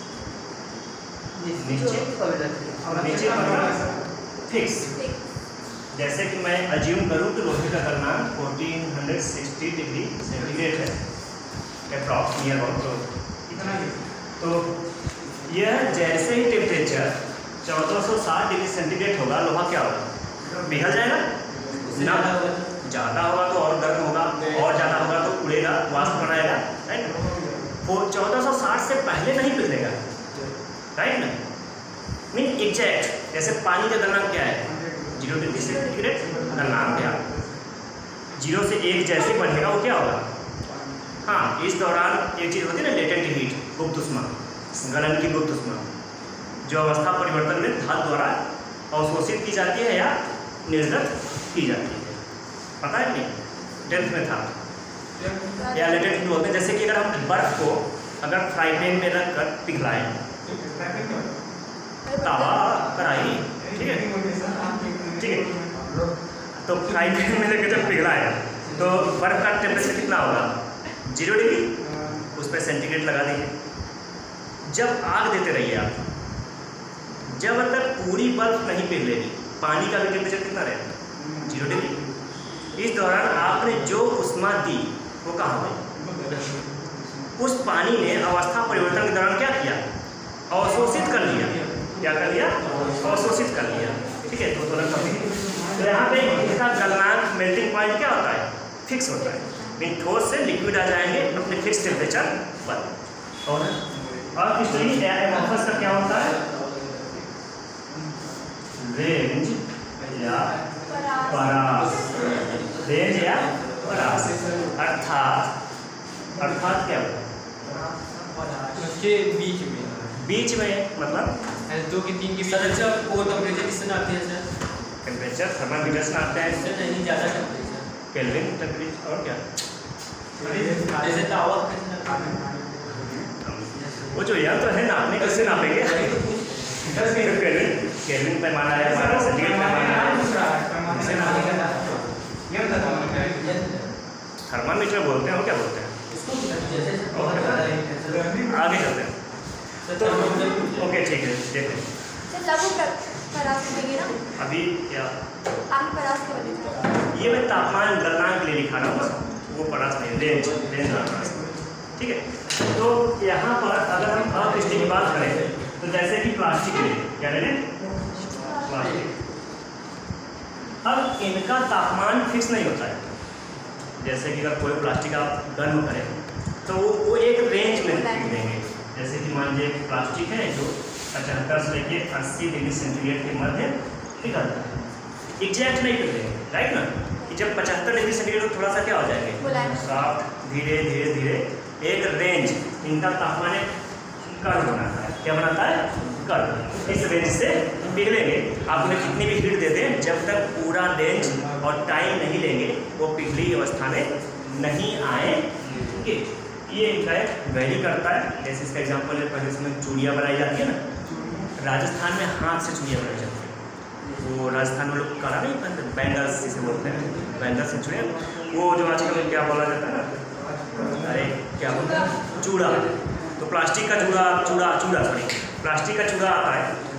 निश्चित मतलब फिक्स। जैसे कि मैं अज्यूम करूं कि लोहे का गलनांक 1460 डिग्री सेंटीग्रेड है अप्रॉक्स नियर अबाउट। तो यह जैसे ही टेम्परेचर 1460 डिग्री सेंटीग्रेड होगा, लोहा क्या होगा? पिघल जाएगा ना। ज़्यादा होगा तो और गर्म होगा, और ज़्यादा होगा तो उड़ेगा, वाष्प बनाएगा, राइट। वो 1460 से पहले नहीं पिघलेगा, राइट ना। मीन एग्जैक्ट, जैसे पानी का गलनांक क्या है? 0 डिग्री सेंटीग्रेड गलनांक क्या? 0 से 1 जैसे बढ़ेगा वो क्या होगा? हाँ, इस दौरान एक चीज़ होती है ना, लेटेंट हीट, गुप्त ऊष्मा, गलन की गुप्त ऊष्मा, जो अवस्था परिवर्तन में धातु द्वारा अवशोषित की जाती है या निर्गत की जाती है। पता है नहीं? 10th में था या लेटेंट हीट बोलते हैं। जैसे कि अगर हम बर्फ को अगर फ्राई पैन में रख कर पिघलाएं, तावा, कढ़ाई, ठीक है, ठीक है, तो फ्राई पैन में रखकर जब पिघलाएं तो बर्फ का टेम्परेचर कितना होगा? 0 डिग्री। उस पर सेंटीग्रेड लगा दीजिए। जब आग देते रहिए आप, जब तक पूरी बर्फ नहीं पिघलेगी, पानी का भी टेम्परेचर कितना रहेगा? 0 डिग्री। इस दौरान आपने जो ऊष्मा दी वो कहाँ गई? उस पानी ने अवस्था परिवर्तन के दौरान क्या किया? अवशोषित कर लिया। क्या कर लिया? अवशोषित कर लिया। ठीक है, तो तुरंत तो यहाँ पे इसका गलनांक मेल्टिंग पॉइंट क्या होता है? फिक्स होता है। मीन ठोस से लिक्विड आ जाएंगे अपने फिक्स टेम्परेचर पर। और क्रिस्टलीन एमोर्फस का क्या होता है? रेंज या परास। रेंज या परास, अर्थात क्या होता है? उसके बीच में मतलब 2 के 3 के बीच। सर अच्छा, वो टेम्परेचर किससे नापते हैं सर? टेम्परेचर थर्मामीटर से नापते हैं। सर नहीं, ज़्यादा टेम्परेचर, केल्विन टेम्परेचर। और क्या? जैसे तावा कैसे नापते हैं? वो जो यंत्र है नापने, कैसे नापेंगे? केल्विन पैमाना है हमारा, सेंटीग्रेड पैमाना है। थर्मामीटर बोलते हैं, और क्या बोलते हैं? आगे चलते हैं। तो ओके, ठीक है, देखते हैं। परास देंगे ना अभी क्या आप परास के बने? ये मैं तापमान गलनांक के लिए लिखा रहा हूँ, वो परास नहीं, रेंज परास। ठीक है, तो यहाँ पर अगर हम अक्रिस्टलीन की बात करें तो जैसे कि प्लास्टिक ले, क्या ले लें? प्लास्टिक। अब इनका तापमान फिक्स नहीं होता है। जैसे कि अगर कोई प्लास्टिक आप गर्म करें तो वो एक रेंज में देंगे। जैसे कि मान लीजिए प्लास्टिक है जो 75 से लेके 80 डिग्री सेंटीग्रेड के मध्य पिघलता है। एग्जैक्ट नहीं पिघलेंगे, राइट ना। कि जब 75 डिग्री सेंटीग्रेड तो थोड़ा सा क्या हो जाएंगे? सॉफ्ट, धीरे धीरे धीरे एक रेंज, इनका तापमान एक कर्व बनाता है। क्या बनाता है? कर्व। इस रेंज से पिघलेंगे। आप उन्हें कितनी भी हीट दे दें, जब तक पूरा रेंज और टाइम नहीं लेंगे वो पिघली अवस्था में नहीं आएंगे। ये इनका वैल्यू करता है। जैसे इसका एग्जाम्पल है, पहले इसमें चूड़ियाँ बनाई जाती है ना, राजस्थान में हाथ से चूड़ियाँ बनाई जाती है। वो राजस्थान में लोग कड़ा नहीं पहनते, बैंगल्स जिसे बोलते हैं, बैंगल्स से चूड़ियाँ। वो जो आजकल क्या बोला जाता है ना, अरे क्या बोलते हैं, चूड़ा। तो प्लास्टिक का चूड़ा सॉरी प्लास्टिक का चूड़ा आता है,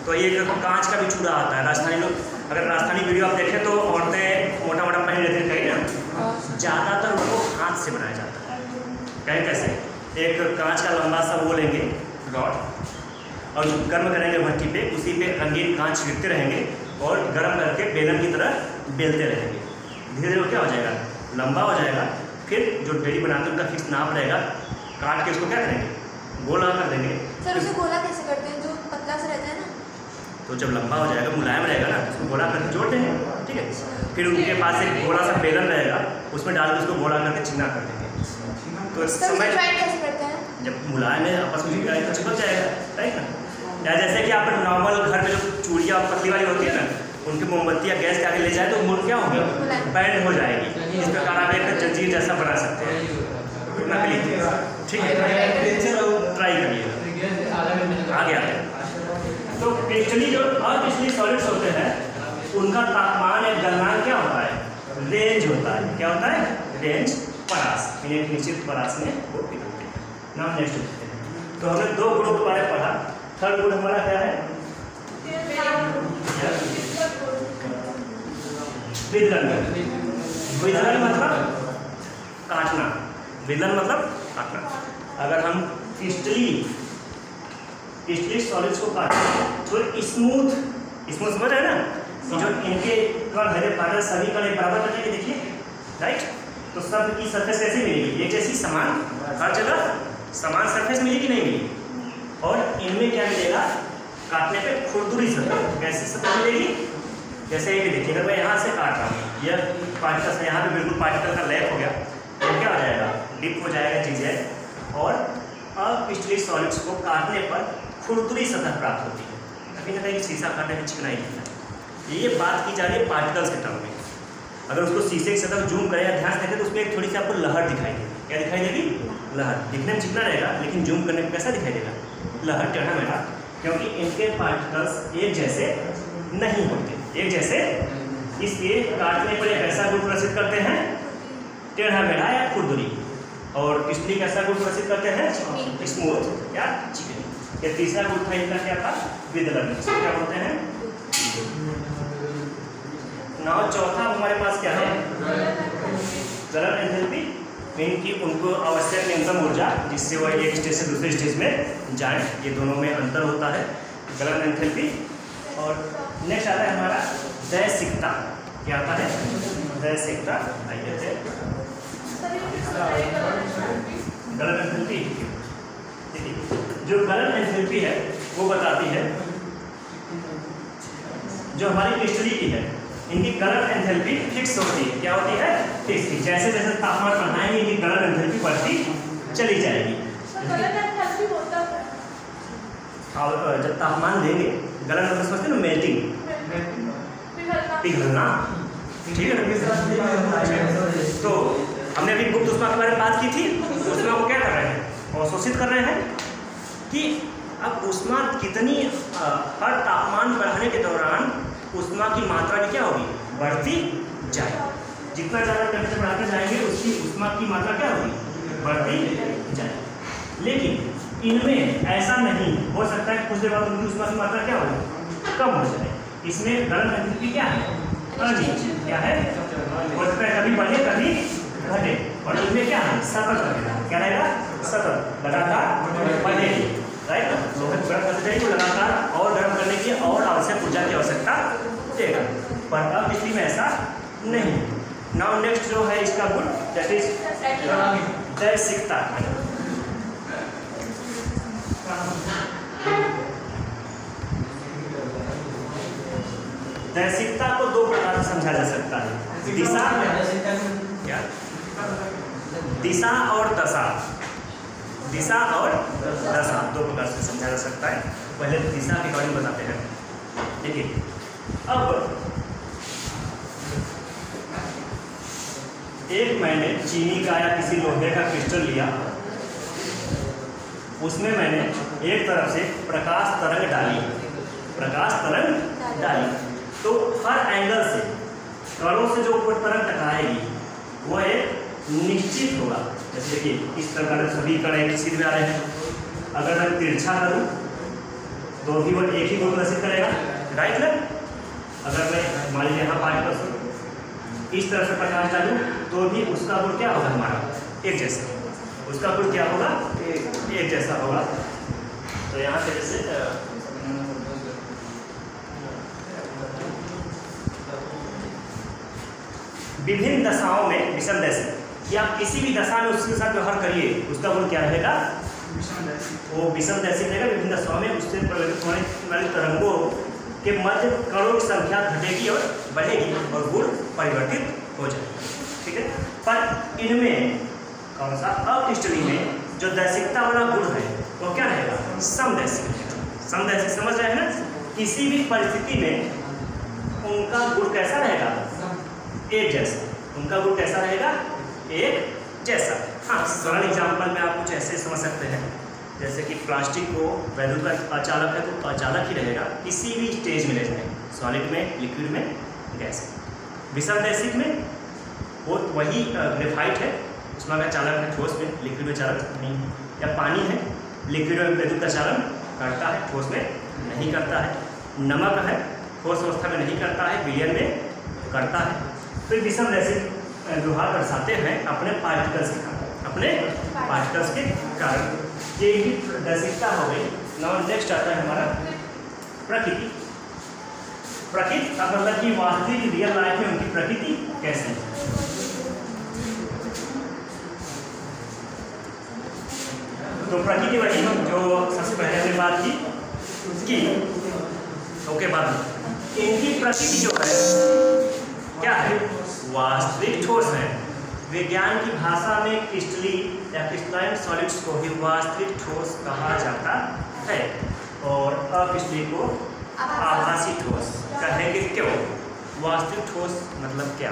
तो एक कांच का भी चूड़ा आता है। राजस्थानी लोग, अगर राजस्थानी वीडियो आप देखें तो औरतें मोटा मोटा पहन लेते हैं कहीं ना, ज़्यादातर उनको हाथ से बनाया जाता है। कहीं कैसे, एक कांच का लंबा सा वो लेंगे रॉड और गर्म करेंगे भट्टी पे, उसी पे रंगीन कांच छिड़कते रहेंगे और गर्म करके बेलन की तरह बेलते रहेंगे। धीरे धीरे क्या हो जाएगा, लंबा हो जाएगा। फिर जो डेली बनाते हैं उनका फिक्स नाप रहेगा, काट के उसको क्या करेंगे, गोला कर देंगे। सर उसे गोला कैसे करते हैं, जो पतला सा रहता है ना? तो जब लंबा हो जाएगा, मुलायम रहेगा ना, उसको गोला करके जोड़ देंगे, ठीक है। फिर उनके पास एक गोला सा बेलन रहेगा, उसमें डाल के उसको गोला करके चिकना कर देंगे। तो समय कैसे करते हैं? जब मुलायम है आपस में तो चिपक जाएगा, राइट ना। या जैसे कि आप नॉर्मल घर में जो चूड़ियाँ पतली वाली होती है ना, उनकी मोमबत्ती या गैस के आगे ले जाए तो मुड़ क्या होगी, बैंड हो जाएगी। इस प्रकार आप एक जंजीर जैसा बना सकते हैं नकली, ठीक है। ट्राई करिएगा। आगे आते हैं तो क्रिस्टली जो अक्रिस्टली सॉलिड्स होते हैं उनका तापमान या गलनांक क्या होता है, रेंज होता है। क्या होता है, रेंज, परास, एक निश्चित परास में वो पिघलते हैं। नाम नेक्स्ट देखते हैं। तो हमने दो गुणों के बारे में पढ़ा। थर्ड गुण हमारा क्या है, विदलन। विदलन मतलब काटना, विदलन मतलब काटना। अगर हम क्रिस्टली सॉलिड्स को काटें तो स्मूथ समझ रहे हैं ना, कि जो इनके कण हरे पार्टल सभी कण एक बराबर कटेंगे, देखिए, राइट। तो सब की सरफेस कैसे मिलेगी, एक जैसी समान, हर जगह समान सरफेस मिलेगी, नहीं मिलेगी। और इनमें क्या मिलेगा, काटने पे खुरदुरी सतह, कैसी सतह मिलेगी, जैसे ये देखिए, अगर मैं यहाँ से काट रहा हूँ, यह पार्टिकल से यहाँ पे बिल्कुल पार्टिकल का लैप हो गया, तो क्या हो जाएगा, डिप हो जाएगा चीज़ें, और अक्रिस्टली सॉलिड्स को काटने पर खुरदुरी सतह प्राप्त होती है। कहीं ना कहीं शीशा काटने में चिकनाई होता है। ये बात की जा रही है पार्टिकल्स के टर्म में। अगर उसको शीशे की सतह जूम करें या ध्यान से देखें तो उसमें एक थोड़ी सी आपको लहर दिखाई देगी। क्या दिखाई देगी, लहर। दिखने में चिकना रहेगा लेकिन जूम करने में कैसा दिखाई देगा, लहर, टेढ़ा मेढ़ा, क्योंकि इनके पार्टिकल्स एक जैसे नहीं होते, एक जैसे, इसलिए काटने पर एक ऐसा गुण प्रदर्शित करते हैं, टेढ़ा मेढ़ा या खुरदुरी। और क्रिस्टली कैसा गुण प्रदर्शित करते हैं, स्मूथ या चिकनी। ये तीसरा गुण था इनका, क्या था, विदलन। इसको क्या बोलते हैं, नाउ चौथा हमारे पास क्या है, गलन एंथैल्पी, मीन की उनको आवश्यक न्यूनतम ऊर्जा जिससे वह एक स्टेज से दूसरे स्टेज में जाए, ये दोनों में अंतर होता है, गलन एंथैल्पी। और नेक्स्ट आता है हमारा दैशिकता। क्या आता है, दैशिकता। आइए गलन एंथैल्पी, जो गलन एंथैल्पी है वो बताती है, जो हमारी क्रिस्टली की है, इनकी गलन एंथैल्पी फिक्स होती है। क्या होती है, फिक्स। जैसे जैसे तापमान बढ़ाएंगे इनकी गलन एंथैल्पी बढ़ती चली जाएगी। और जब तापमान देंगे, गलन मतलब समझते ना, मेल्टिंग, पिघलना, ठीक है। तो हमने अभी गुप्त ऊष्मा के बारे में बात की थी। ऊष्मा को क्या कर रहे हैं, अवशोषित कर रहे हैं, कि अब ऊष्मा कितनी, हर तापमान बढ़ाने के दौरान ऊष्मा की मात्रा भी क्या होगी, बढ़ती जाए। जितना ज़्यादा टेम्परेचर बढ़ाते जाएंगे उसकी ऊष्मा की मात्रा क्या होगी, बढ़ती जाए। लेकिन इनमें ऐसा नहीं हो सकता है, कुछ देर बाद उनकी ऊष्मा की मात्रा क्या होगी, कम हो जाए। इसमें गलन एंथैल्पी क्या है, क्या है, हो सकता है कभी बढ़े कभी घटे। और इनमें क्या है, सतत रहेगा। क्या रहेगा, सतत, लगातार बढ़ेगी, राइट। लोहे को गर्म करते जाएगी, लगातार और गर्म करने की और आवश्यक ऊर्जा की आवश्यकता देगा। पर अब स्थिति में ऐसा नहीं। नाउ नेक्स्ट जो है इसका गुण, दैट इज दैशिकता। दैशिकता को दो प्रकार से समझा जा सकता है, दिशा, क्या, दिशा और दशा। दिशा और दशा दो प्रकार से समझा जा सकता है। पहले दिशा के बारे में बताते हैं। देखिए, अब एक मैंने चीनी का या किसी लोहे का क्रिस्टल लिया, उसमें मैंने एक तरफ से प्रकाश तरंग डाली, तो हर एंगल से कणों से जो तरंग टकराएगी वह एक निश्चित होगा। जैसे देखिए, इस प्रकार सभी कण एक सीध में आ रहे हैं। अगर मैं तिरछा करूं तो भी वो एक ही गुण प्रदर्शित करेगा, राइट ना। अगर मैं मान लीजिए यहाँ 5% इस तरह से प्रकाश डालूँ तो भी उसका गुण क्या होगा हमारा एक जैसा, उसका गुण क्या होगा एक जैसा होगा। तो यहाँ से जैसे विभिन्न दशाओं में विषम दैशिक या किसी भी दशा में उसके साथ व्यवहार करिए उसका गुण क्या रहेगा, वो विषम दैशिक रहेगा। विभिन्न दशाओं में उससे परिवर्तित होने वाले तरंगों के मध्य कणों की संख्या घटेगी और बढ़ेगी और गुण परिवर्तित हो जाएगा, ठीक है। पर इनमें कौन सा अक्रिस्टलीय में जो दैशिकता वाला गुण है वो क्या रहेगा, समदैशिक रहेगा। समदैशिक समझ रहे हैं ना, किसी भी परिस्थिति में उनका गुण कैसा रहेगा, एक जैसा, उनका गुण कैसा रहेगा, एक जैसा। हाँ, सरल एग्जाम्पल में आप कुछ ऐसे समझ सकते हैं जैसे कि प्लास्टिक को वैद्युत का अचालक है तो अचालक ही रहेगा किसी भी स्टेज में ले जाए, सॉलिड में, लिक्विड में, गैस। विषम दैशिक में वो वही ग्रेफाइट है, उसमें अगर चालक है ठोस में, लिक्विड में चालक नहीं, या पानी है लिक्विड में वैद्युत का चालन करता है, ठोस में नहीं करता है। नमक है ठोस अवस्था में नहीं करता है, विलयन में करता है। तो विषम दैशिक व्यवहार दर्शाते हैं अपने पार्टिकल्स के कारण, अपने पार्टिकल्स के कारण। ये इनकी दैशिकता हो गई। नाउ नेक्स्ट आता है हमारा प्रकृति। प्रकृति मतलब कि वास्तविक रियल लाइफ में उनकी प्रकृति कैसे है। तो प्रकृति वही जो सबसे पहले हमने बात की ओके, बाद इनकी प्रकृति जो है क्या है, वास्तविक ठोस है। विज्ञान की भाषा में क्रिस्टलीय या क्रिस्टलाइन सॉलिड्स को ही वास्तविक ठोस कहा जाता है और अक्रिस्टलीय को आभासी ठोस कहेंगे। क्यों, वास्तविक ठोस मतलब क्या,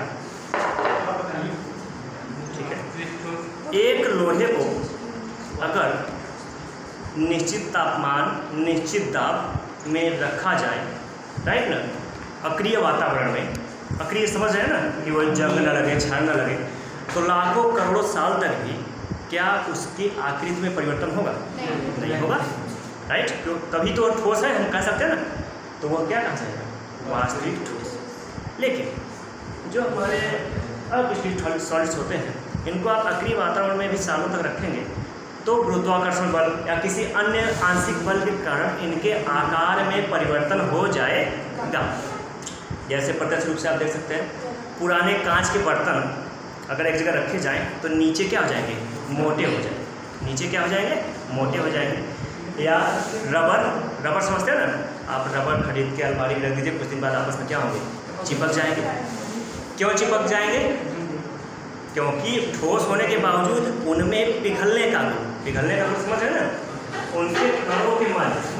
ठीक है। एक लोहे को अगर निश्चित तापमान, निश्चित दाब में रखा जाए, राइट ना, अक्रिय वातावरण में, अक्रिय समझ रहे हैं ना कि वो जंग न लगे, क्षार न लगे, तो लाखों करोड़ों साल तक भी क्या उसकी आकृति में परिवर्तन होगा, नहीं होगा, राइट। क्यों, तभी तो ठोस है, हम कह सकते हैं ना, तो वो क्या कहा जाएगा, वास्तविक ठोस। लेकिन जो हमारे अक्रिस्टलीय सॉलिड्स होते हैं, इनको आप अक्रिय वातावरण में भी सालों तक रखेंगे तो गुरुत्वाकर्षण बल या किसी अन्य आंशिक बल के कारण इनके आकार में परिवर्तन हो जाएगा। जैसे प्रत्यक्ष रूप से आप देख सकते हैं, पुराने कांच के बर्तन अगर एक जगह रखे जाएं तो नीचे क्या हो जाएंगे, मोटे हो जाएंगे, नीचे क्या हो जाएंगे, मोटे हो जाएंगे। या रबर समझते हैं ना आप, रबर खरीद के अलमारी में रख दीजिए, कुछ दिन बाद आपस में क्या होंगे, चिपक जाएंगे। क्यों चिपक जाएंगे, क्योंकि ठोस होने के बावजूद उनमें पिघलने का गुण समझ रहे हैं ना, उनके कणों के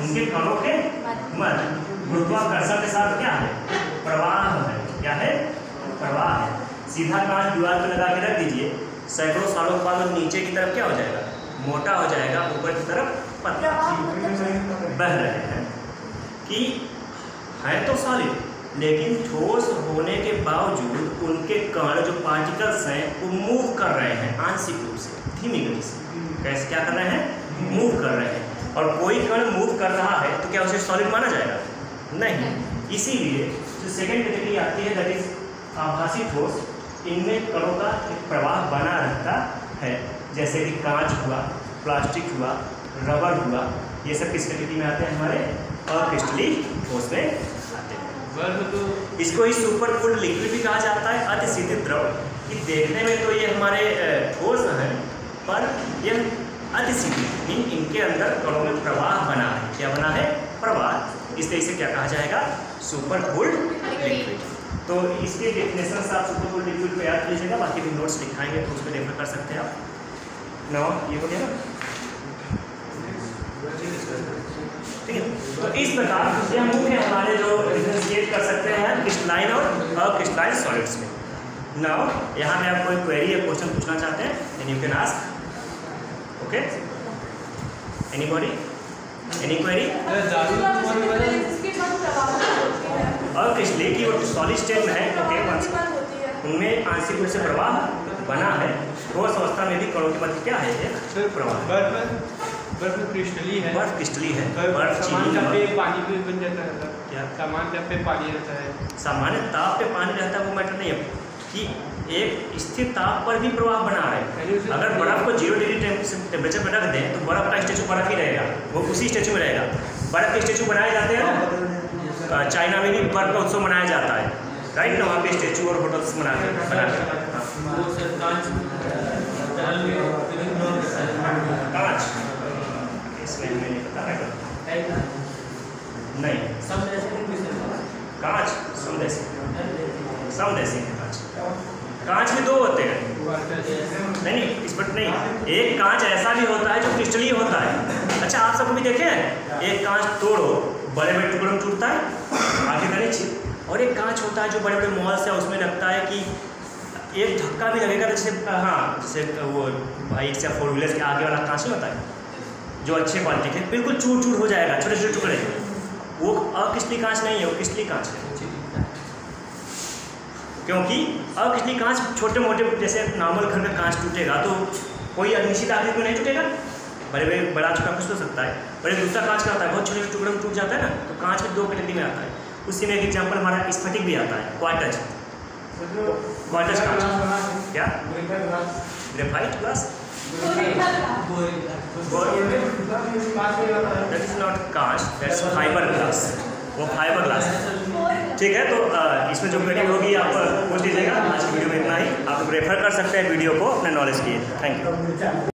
मध्य गुरुत्वाकर्षण के साथ क्या है, प्रवाह है। क्या है, प्रवाह है। सीधा कांच दीवार पर लगा के रख दीजिए, सैकड़ों सालों के बाद नीचे की तरफ क्या हो जाएगा, मोटा हो जाएगा, ऊपर की तरफ पतला बह रहे हैं कि है तो सॉलिड, लेकिन ठोस होने के बावजूद उनके कण जो पार्टिकल्स हैं वो मूव कर रहे हैं आंशिक रूप से, धीमी गति से। कैसे क्या कर रहे हैं, मूव कर रहे हैं। और कोई कण मूव कर रहा है तो क्या उसे सॉलिड माना जाएगा, नहीं। इसीलिए जो सेकेंड कैटेगरी आती है दैट इज आभासी ठोस, इनमें कणों का एक प्रवाह बना रहता है, जैसे कि कांच हुआ, प्लास्टिक हुआ, रबर हुआ, ये सब किस कैटेगरी में आते हैं, हमारे अक्रिस्टलीय ठोस में आते हैं। तो इसको ही सुपर कूल्ड लिक्विड भी कहा जाता है, अति शीतल द्रव। कि देखने में तो ये हमारे ठोस है, पर यह अति शीतल, इनके अंदर कणों में प्रवाह बना है। क्या बना है, प्रवाह। इस तरह से क्या कहा जाएगा, सुपर कूल्ड लिक्विड। तो इसके डेफिनेशन आप सुपर कूल्ड लिक्विड को याद कीजिएगा, बाकी भी नोट्स लिखाएंगे तो उसमें रेफर कर सकते हैं आप। नो ये हो गया ना, ठीक है। तो इस प्रकार यह मुख्य हमारे जो डिफरेंशिएट कर सकते हैं क्रिस्टलाइन और अक्रिस्टलाइन सॉलिड्स में। नाउ यहाँ पे आप कोई क्वेरी या क्वेश्चन पूछना चाहते हैं, then you can ask. Okay, anybody, any query? अक्रिस्टलीय की वो सॉलिड स्टेट में है, ओके, उनमें आंशिक रूप से प्रवाह बना है। ठोस अवस्था में भी कणों के मध्य क्या है, एक प्रवाह। बर्फ क्रिस्टली है। बर्फ क्रिस्टली है। बर्फ सामान्य ताप पे पानी भी बन जाता है। क्या सामान्य ताप पे पानी रहता है? सामान्य ताप पे पानी रहता है वो मैटर नहीं है कि एक स्थिर ताप पर भी प्रवाह बना रहे। अगर बर्फ को 0 डिग्री टेम्परेचर पर रख दें तो बर्फ का स्टेचू बर्फ ही रहेगा, वो उसी स्टेचू में रहेगा। बर्फ के स्टेचू बनाए जाते हैं, चाइना में भी बर्फ का उत्सव मनाया जाता है, राइट ना, वहाँ पे स्टेचू और होटल्स बनाते हैं। कांच इसमें हमें नहीं पता है, नहीं कांच समदेशी कांच, कांच में 2 होते हैं, नहीं इस पर नहीं, एक कांच ऐसा भी होता है जो क्रिस्टलीय होता है। अच्छा आप सबको भी देखे हैं, एक कांच तोड़ो बड़े बड़े टुकड़ों में टूटता है आगे का नीचे, और एक कांच होता है जो बड़े बड़े मॉल्स है उसमें लगता है कि एक धक्का भी लगेगा तो जैसे हाँ जैसे वो बाइक्स या 4 व्हीलर्स के आगे वाला कांच नहीं होता है जो अच्छे क्वालिटी के, बिल्कुल चूर चूर हो जाएगा छोटे छोटे टुकड़े, वो अक्रिस्टलीय कांच नहीं है, वो क्रिस्टलीय कांच है। क्योंकि अक्रिस्टलीय कांच छोटे मोटे जैसे नॉर्मल घर का कांच टूटेगा तो कोई निश्चित आकृति में नहीं टूटेगा, बड़ा छोटा कुछ हो सकता है, पर एक दूसरा कांच का आता है बहुत छोटे टुकड़े में टूट जाता है ना, तो कांच में 2 कैटेगरी में आता है। उसी में एक एग्जाम्पल हमारा स्फटिक भी आता है, क्वार्टज कांच, क्या graphite glass, that is not कांच, दैट्स फाइबर ग्लास, वो फाइबर ग्लास है। ठीक है, तो इसमें जो क्वेरी होगी आप पूछ लीजिएगा। आज की वीडियो में इतना ही, आप रेफर कर सकते हैं वीडियो को अपने नॉलेज के लिए। Thank you.